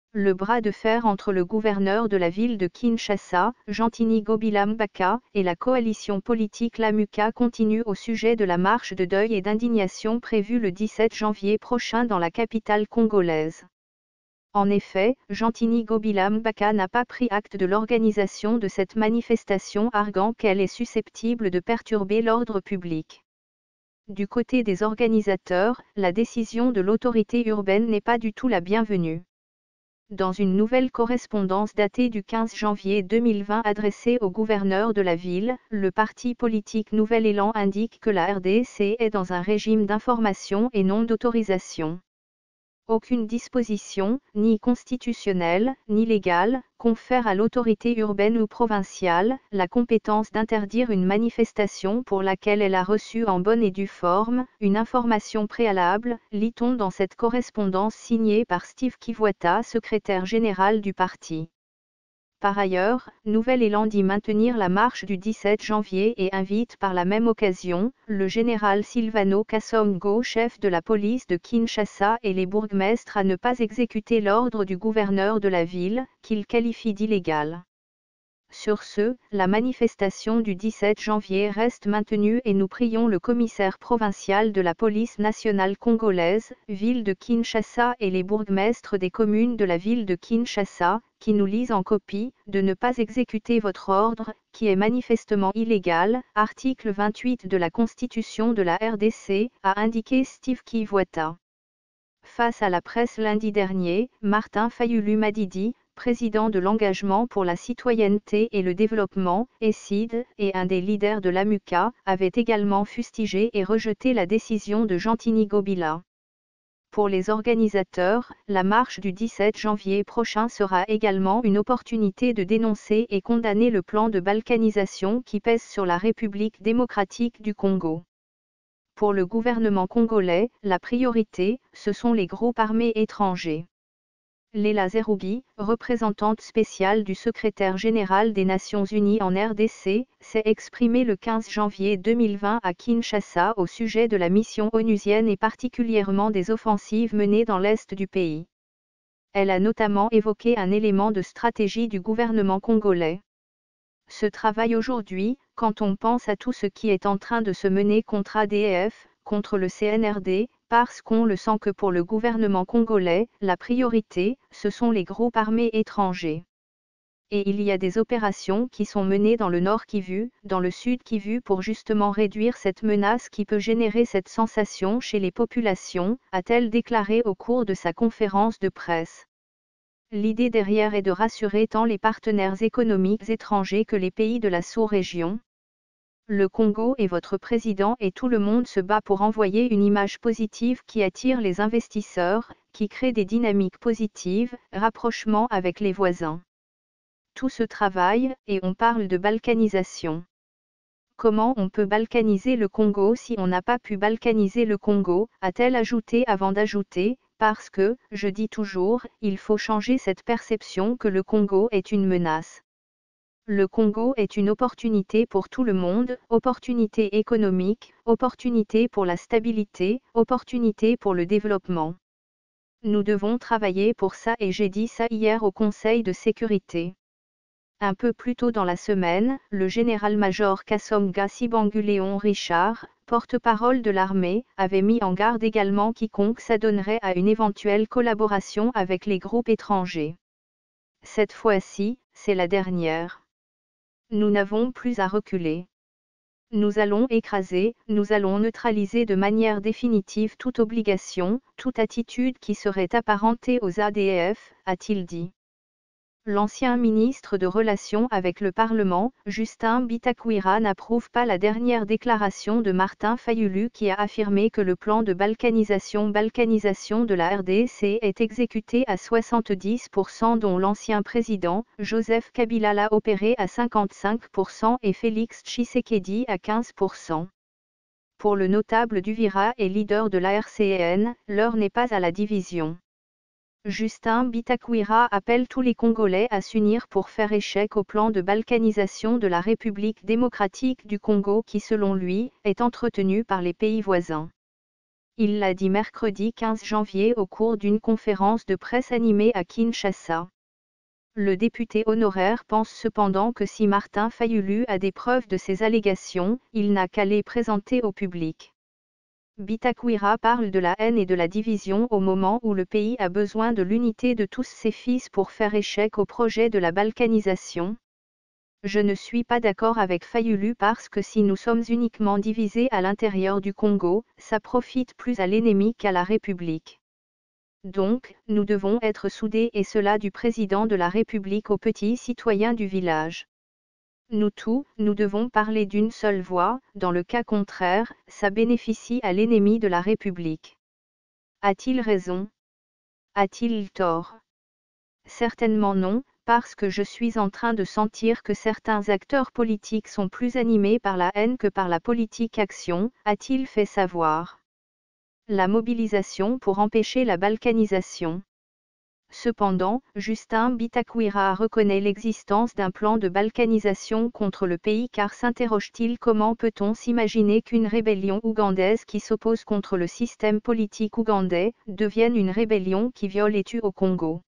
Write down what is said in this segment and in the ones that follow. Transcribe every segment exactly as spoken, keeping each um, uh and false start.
Le bras de fer entre le gouverneur de la ville de Kinshasa, Jantini Gobilam-Baka, et la coalition politique Lamuka continue au sujet de la marche de deuil et d'indignation prévue le dix-sept janvier prochain dans la capitale congolaise. En effet, Jantini Gobilam-Baka n'a pas pris acte de l'organisation de cette manifestation, arguant qu'elle est susceptible de perturber l'ordre public. Du côté des organisateurs, la décision de l'autorité urbaine n'est pas du tout la bienvenue. Dans une nouvelle correspondance datée du quinze janvier deux mille vingt adressée au gouverneur de la ville, le parti politique Nouvel Élan indique que la R D C est dans un régime d'information et non d'autorisation. Aucune disposition, ni constitutionnelle, ni légale, confère à l'autorité urbaine ou provinciale la compétence d'interdire une manifestation pour laquelle elle a reçu en bonne et due forme une information préalable, lit-on dans cette correspondance signée par Steve Kivuata, secrétaire général du parti. Par ailleurs, Nouvel Élan dit maintenir la marche du dix-sept janvier et invite par la même occasion, le général Silvano Kasongo, chef de la police de Kinshasa, et les bourgmestres à ne pas exécuter l'ordre du gouverneur de la ville, qu'il qualifie d'illégal. Sur ce, la manifestation du dix-sept janvier reste maintenue et nous prions le commissaire provincial de la police nationale congolaise, ville de Kinshasa, et les bourgmestres des communes de la ville de Kinshasa, qui nous lisent en copie, de ne pas exécuter votre ordre, qui est manifestement illégal, article vingt-huit de la Constitution de la R D C, a indiqué Steve Kivuata. Face à la presse lundi dernier, Martin Fayulu Madidi, président de l'Engagement pour la citoyenneté et le développement, E C I D, et un des leaders de l'Amuka, avait également fustigé et rejeté la décision de Jantini Gobila. Pour les organisateurs, la marche du dix-sept janvier prochain sera également une opportunité de dénoncer et condamner le plan de balkanisation qui pèse sur la République démocratique du Congo. Pour le gouvernement congolais, la priorité, ce sont les groupes armés étrangers. Leila Zerougi, représentante spéciale du secrétaire général des Nations Unies en R D C, s'est exprimée le quinze janvier deux mille vingt à Kinshasa au sujet de la mission onusienne et particulièrement des offensives menées dans l'est du pays. Elle a notamment évoqué un élément de stratégie du gouvernement congolais. Ce travail aujourd'hui, quand on pense à tout ce qui est en train de se mener contre A D F, contre le C N R D, parce qu'on le sent que pour le gouvernement congolais, la priorité, ce sont les groupes armés étrangers. Et il y a des opérations qui sont menées dans le nord Kivu, dans le sud Kivu pour justement réduire cette menace qui peut générer cette sensation chez les populations, a-t-elle déclaré au cours de sa conférence de presse. L'idée derrière est de rassurer tant les partenaires économiques étrangers que les pays de la sous-région. Le Congo et votre président et tout le monde se bat pour envoyer une image positive qui attire les investisseurs, qui crée des dynamiques positives, rapprochement avec les voisins. Tout ce travail, et on parle de balkanisation. Comment on peut balkaniser le Congo si on n'a pas pu balkaniser le Congo, a-t-elle ajouté avant d'ajouter, parce que, je dis toujours, il faut changer cette perception que le Congo est une menace. Le Congo est une opportunité pour tout le monde, opportunité économique, opportunité pour la stabilité, opportunité pour le développement. Nous devons travailler pour ça et j'ai dit ça hier au Conseil de sécurité. Un peu plus tôt dans la semaine, le général-major Kasonga Sibanguléon Richard, porte-parole de l'armée, avait mis en garde également quiconque s'adonnerait à une éventuelle collaboration avec les groupes étrangers. Cette fois-ci, c'est la dernière. Nous n'avons plus à reculer. Nous allons écraser, nous allons neutraliser de manière définitive toute obligation, toute attitude qui serait apparentée aux A D F, a-t-il dit. L'ancien ministre de Relations avec le Parlement, Justin Bitakwira, n'approuve pas la dernière déclaration de Martin Fayulu qui a affirmé que le plan de balkanisation balkanisation de la R D C est exécuté à soixante-dix pour cent dont l'ancien président, Joseph Kabila l'a opéré à cinquante-cinq pour cent et Félix Tshisekedi à quinze pour cent. Pour le notable d'Uvira et leader de l'A R C N, l'heure n'est pas à la division. Justin Bitakwira appelle tous les Congolais à s'unir pour faire échec au plan de balkanisation de la République démocratique du Congo qui selon lui, est entretenu par les pays voisins. Il l'a dit mercredi quinze janvier au cours d'une conférence de presse animée à Kinshasa. Le député honoraire pense cependant que si Martin Fayulu a des preuves de ces allégations, il n'a qu'à les présenter au public. Bitakwira parle de la haine et de la division au moment où le pays a besoin de l'unité de tous ses fils pour faire échec au projet de la balkanisation. Je ne suis pas d'accord avec Fayulu parce que si nous sommes uniquement divisés à l'intérieur du Congo, ça profite plus à l'ennemi qu'à la République. Donc, nous devons être soudés et cela du président de la République aux petits citoyens du village. Nous tous, nous devons parler d'une seule voix, dans le cas contraire, ça bénéficie à l'ennemi de la République. A-t-il raison? A-t-il tort? Certainement non, parce que je suis en train de sentir que certains acteurs politiques sont plus animés par la haine que par la politique action, a-t-il fait savoir. La mobilisation pour empêcher la balkanisation. Cependant, Justin Bitakwira reconnaît l'existence d'un plan de balkanisation contre le pays car s'interroge-t-il comment peut-on s'imaginer qu'une rébellion ougandaise qui s'oppose contre le système politique ougandais, devienne une rébellion qui viole et tue au Congo.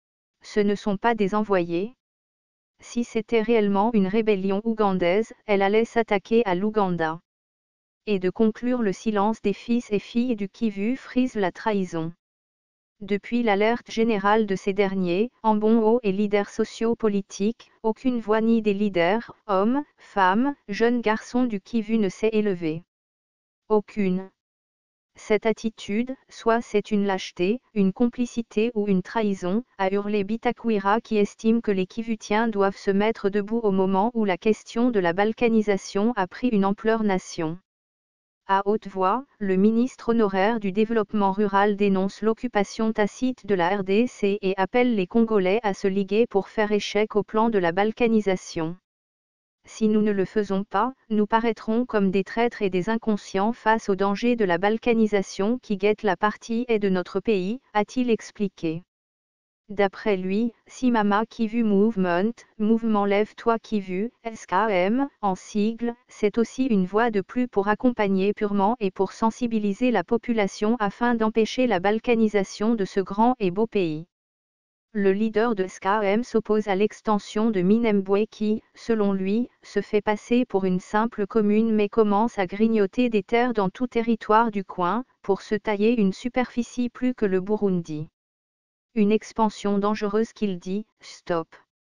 Ce ne sont pas des envoyés. Si c'était réellement une rébellion ougandaise, elle allait s'attaquer à l'Ouganda. Et de conclure le silence des fils et filles du Kivu frise la trahison. Depuis l'alerte générale de ces derniers, en bon haut et leaders socio-politiques, aucune voix ni des leaders, hommes, femmes, jeunes garçons du Kivu ne s'est élevée. Aucune. Cette attitude, soit c'est une lâcheté, une complicité ou une trahison, a hurlé Bitakwira qui estime que les Kivutiens doivent se mettre debout au moment où la question de la balkanisation a pris une ampleur nation. À haute voix, le ministre honoraire du développement rural dénonce l'occupation tacite de la R D C et appelle les Congolais à se liguer pour faire échec au plan de la balkanisation. Si nous ne le faisons pas, nous paraîtrons comme des traîtres et des inconscients face au danger de la balkanisation qui guette la partie est de notre pays, a-t-il expliqué. D'après lui, si Mama Kivu Movement, Mouvement Lève-toi Kivu, S K M, en sigle, c'est aussi une voie de plus pour accompagner purement et pour sensibiliser la population afin d'empêcher la balkanisation de ce grand et beau pays. Le leader de S K M s'oppose à l'extension de Minembwe qui, selon lui, se fait passer pour une simple commune mais commence à grignoter des terres dans tout territoire du coin, pour se tailler une superficie plus que le Burundi. Une expansion dangereuse qu'il dit, stop.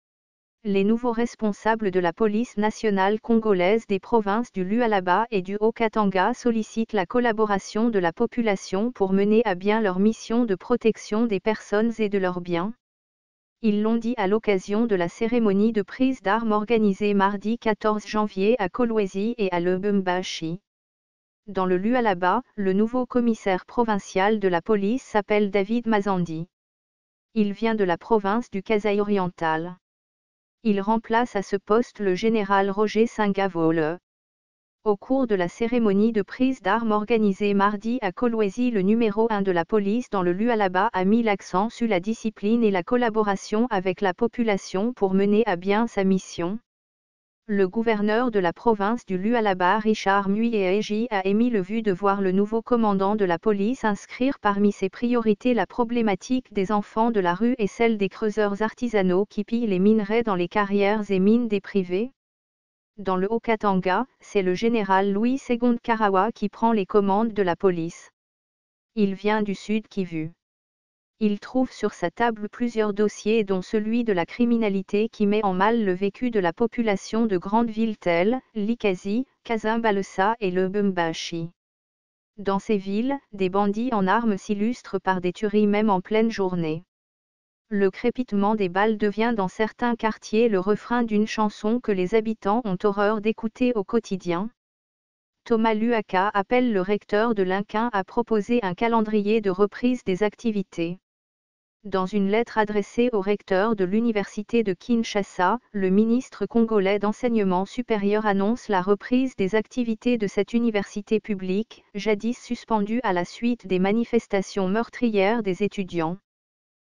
Les nouveaux responsables de la police nationale congolaise des provinces du Lualaba et du Haut-Katanga sollicitent la collaboration de la population pour mener à bien leur mission de protection des personnes et de leurs biens. Ils l'ont dit à l'occasion de la cérémonie de prise d'armes organisée mardi quatorze janvier à Kolwezi et à Lubumbashi. Dans le Lualaba, le nouveau commissaire provincial de la police s'appelle David Mazandi. Il vient de la province du Kasaï oriental. Il remplace à ce poste le général Roger Singavole. Au cours de la cérémonie de prise d'armes organisée mardi à Kolwezi, le numéro un de la police dans le Lualaba a mis l'accent sur la discipline et la collaboration avec la population pour mener à bien sa mission. Le gouverneur de la province du Lualaba Richard Muyeji a émis le vue de voir le nouveau commandant de la police inscrire parmi ses priorités la problématique des enfants de la rue et celle des creuseurs artisanaux qui pillent les minerais dans les carrières et mines des privés. Dans le Haut-Katanga, c'est le général Louis Segonde Karawa qui prend les commandes de la police. Il vient du Sud Kivu. Il trouve sur sa table plusieurs dossiers dont celui de la criminalité qui met en mal le vécu de la population de grandes villes telles Likasi, Kasumbalesa et Lubumbashi. Dans ces villes, des bandits en armes s'illustrent par des tueries même en pleine journée. Le crépitement des balles devient dans certains quartiers le refrain d'une chanson que les habitants ont horreur d'écouter au quotidien. Thomas Luaka appelle le recteur de l'Inquin à proposer un calendrier de reprise des activités. Dans une lettre adressée au recteur de l'université de Kinshasa, le ministre congolais d'enseignement supérieur annonce la reprise des activités de cette université publique, jadis suspendue à la suite des manifestations meurtrières des étudiants.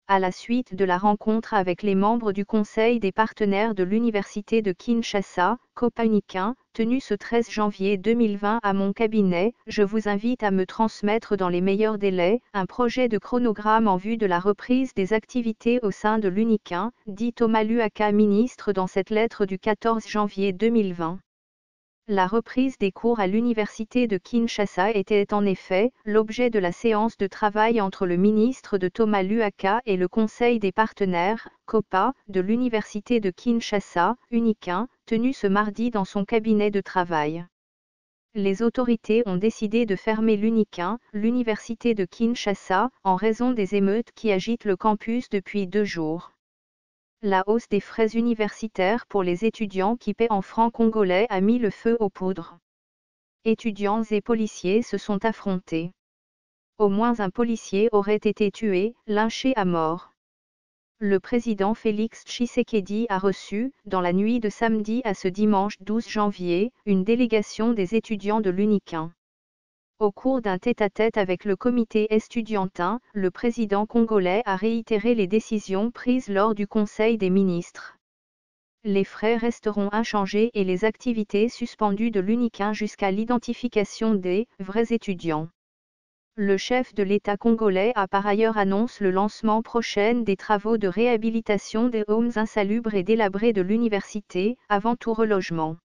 À la suite de la rencontre avec les membres du Conseil des partenaires de l'Université de Kinshasa, COPA Uniquin, tenue ce treize janvier deux mille vingt à mon cabinet, je vous invite à me transmettre dans les meilleurs délais un projet de chronogramme en vue de la reprise des activités au sein de l'Uniquin, dit Thomas Luaka, ministre dans cette lettre du quatorze janvier deux mille vingt. La reprise des cours à l'université de Kinshasa était en effet l'objet de la séance de travail entre le ministre de Thomas Luaka et le Conseil des partenaires, COPA, de l'université de Kinshasa, Uniquin, tenue ce mardi dans son cabinet de travail. Les autorités ont décidé de fermer l'Uniquin, l'université de Kinshasa, en raison des émeutes qui agitent le campus depuis deux jours. La hausse des frais universitaires pour les étudiants qui paient en francs congolais a mis le feu aux poudres. Étudiants et policiers se sont affrontés. Au moins un policier aurait été tué, lynché à mort. Le président Félix Tshisekedi a reçu, dans la nuit de samedi à ce dimanche douze janvier, une délégation des étudiants de l'Uniquin. Au cours d'un tête-à-tête avec le comité estudiantin, le président congolais a réitéré les décisions prises lors du Conseil des ministres. Les frais resteront inchangés et les activités suspendues de l'Uniquin jusqu'à l'identification des vrais étudiants. Le chef de l'État congolais a par ailleurs annoncé le lancement prochain des travaux de réhabilitation des homes insalubres et délabrés de l'université, avant tout relogement.